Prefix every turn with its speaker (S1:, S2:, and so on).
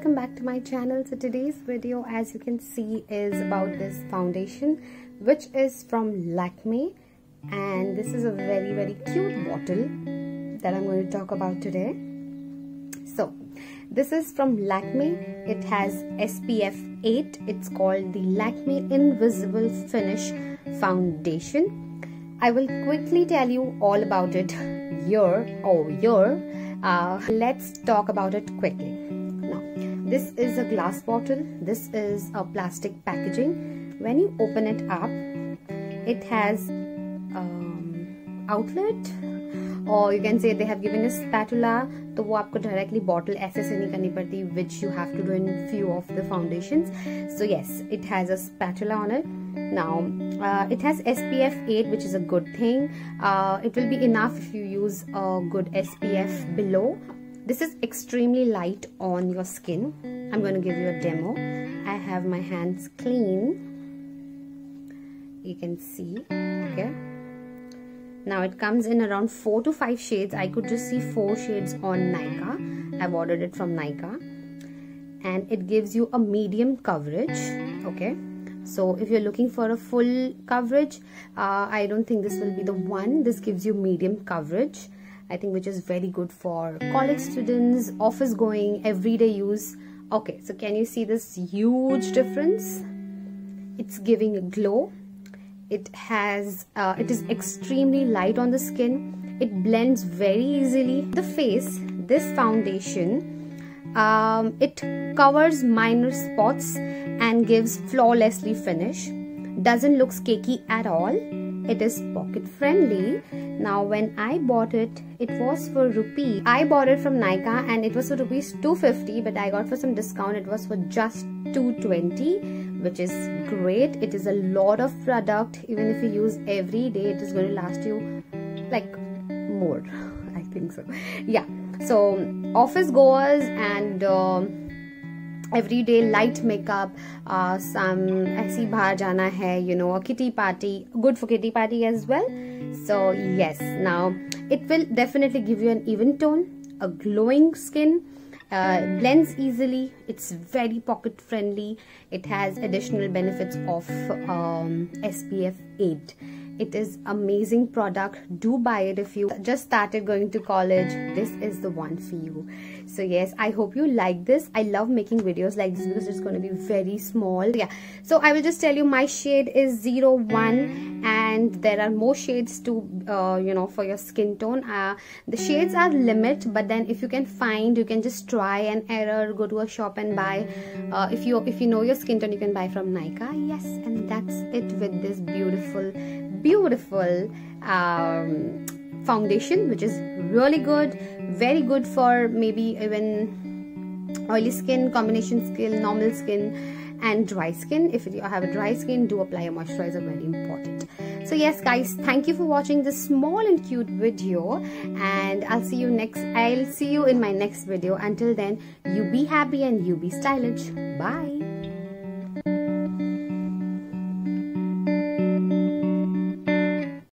S1: welcome back to my channel. So today's video, as you can see, is about this foundation which is from Lakme, and this is a very cute bottle that I'm going to talk about today. So this is from Lakme. It has SPF 8. It's called the Lakme Invisible Finish Foundation. I will quickly tell you all about it here. Let's talk about it quickly. Now, this is a glass bottle. This is a plastic packaging. When you open it up, it has outlet, or you can say they have given a spatula. तो वो आपको directly bottle ऐसे से नहीं करनी पड़ती, which you have to do in few of the foundations. So yes, it has a spatula on it. Now it has SPF 8, which is a good thing. It will be enough if you use a good SPF below. This is extremely light on your skin. I'm going to give you a demo. I have my hands clean. You can see. Okay. Now it comes in around 4 to 5 shades. I could just see 4 shades on Nykaa. I've ordered it from Nykaa. And it gives you a medium coverage. Okay. So if you're looking for a full coverage, I don't think this will be the one. This gives you medium coverage, I think, which is very good for college students, office going, everyday use. Okay, so can you see this huge difference? It's giving a glow. It is extremely light on the skin. It blends very easily. The face, this foundation, it covers minor spots and gives flawlessly finish. Doesn't look cakey at all. It is pocket friendly. Now when I bought it, it was for rupee. I bought it from Nykaa and it was for rupees 250, but I got for some discount. It was for just 220, which is great. It is a lot of product. Even if you use every day, it is going to last you like more. I think so. Yeah. So office goers and everyday light makeup, some ऐसी बाहर जाना है, you know, a kitty party, good for kitty party as well. So yes, now it will definitely give you an even tone, a glowing skin, blends easily. It's very pocket friendly. It has additional benefits of SPF 8. It is amazing product. Do buy it if you just started going to college. This is the one for you. So yes, I hope you like this. I love making videos like this because it's going to be very small. Yeah, so I will just tell you my shade is 01, and there are more shades to you know, for your skin tone. The shades are limit, but then if you can find, you can just try and error, go to a shop and buy. If you know your skin tone, you can buy from Nykaa. Yes, and that's it with this beautiful foundation, which is really good, very good for maybe even oily skin, combination skin, normal skin and dry skin. If you have a dry skin, do apply a moisturizer, very important. So yes guys, thank you for watching this small and cute video, and I'll see you in my next video. Until then, you be happy and you be stylish. Bye.